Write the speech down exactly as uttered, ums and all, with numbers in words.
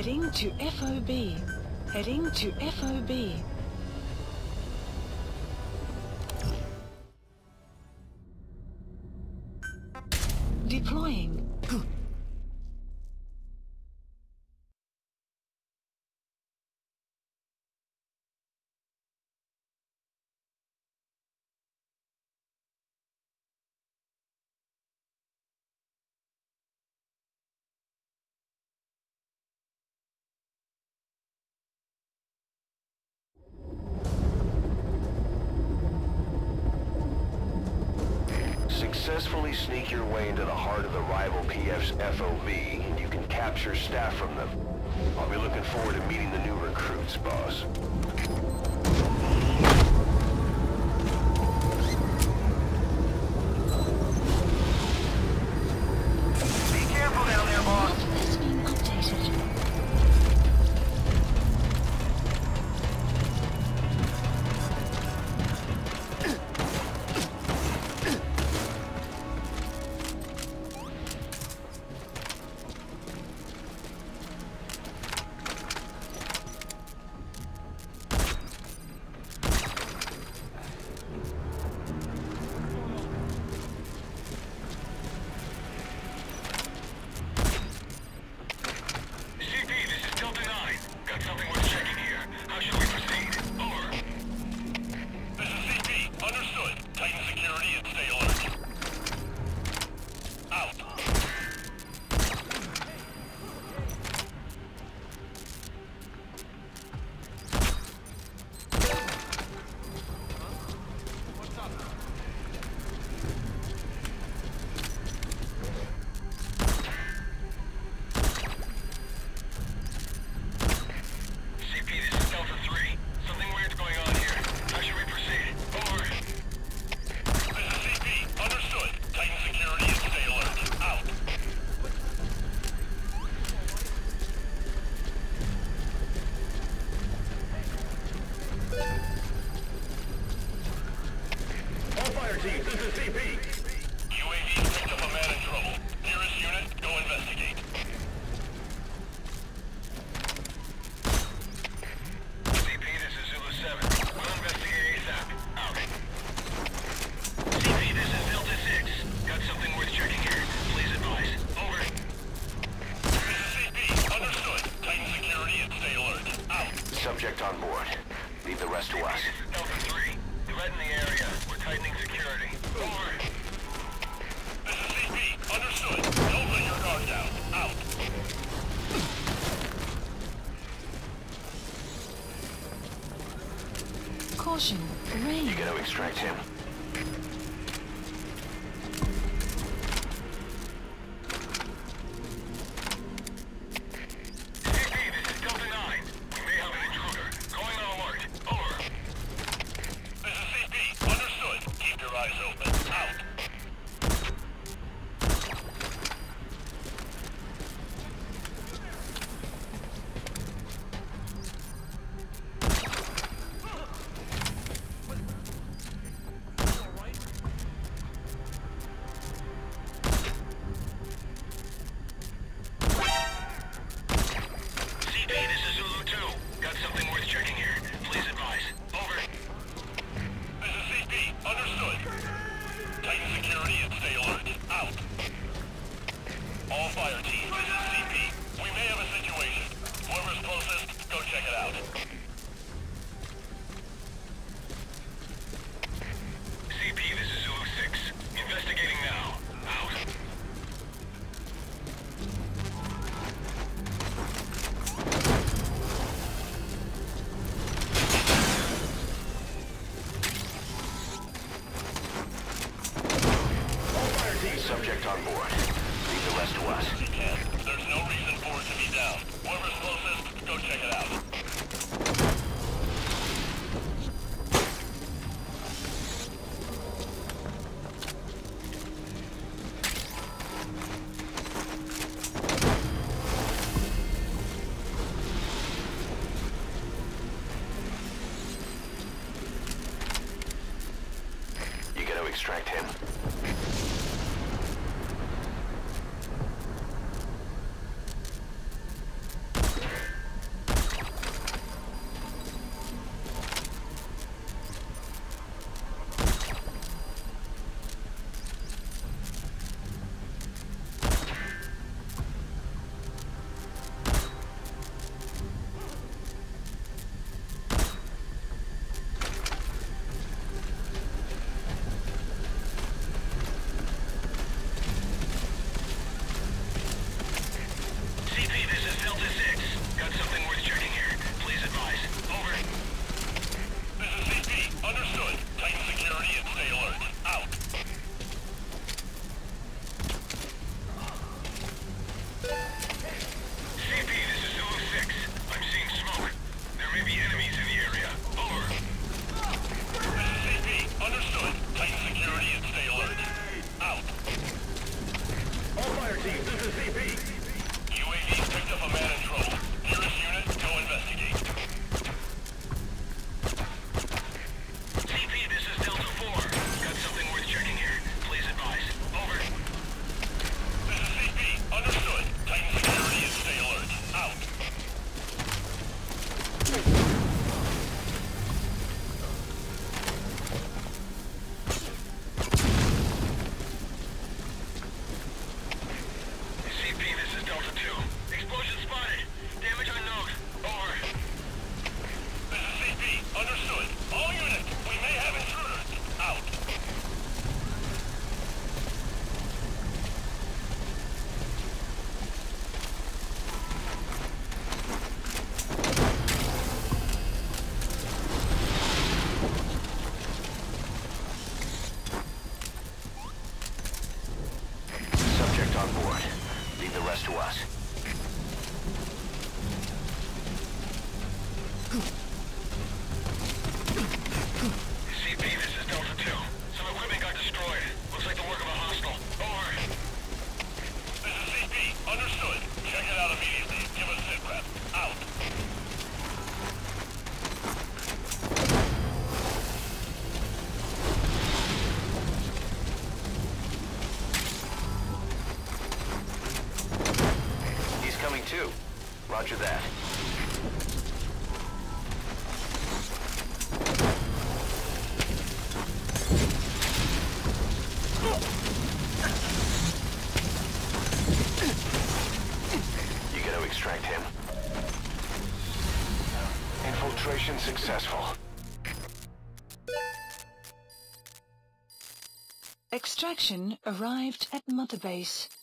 Heading to F O B. Heading to F O B. Deploying. Successfully sneak your way into the heart of the rival P F's F O B, and you can capture staff from them. I'll be looking forward to meeting the new recruits, boss. Be careful down there, boss! Has been updated. Subject on board. Leave the rest to us. Delta three. Threat in the area. We're tightening security. Over. This is C P. Understood. Don't let your guard down. Out. Caution. Rain. You gotta extract him. Subject on board. Leave the rest to us. There's no reason for it to be down. Whoever's closest, go check it out. You gotta extract him. Infiltration successful. Extraction arrived at Mother Base.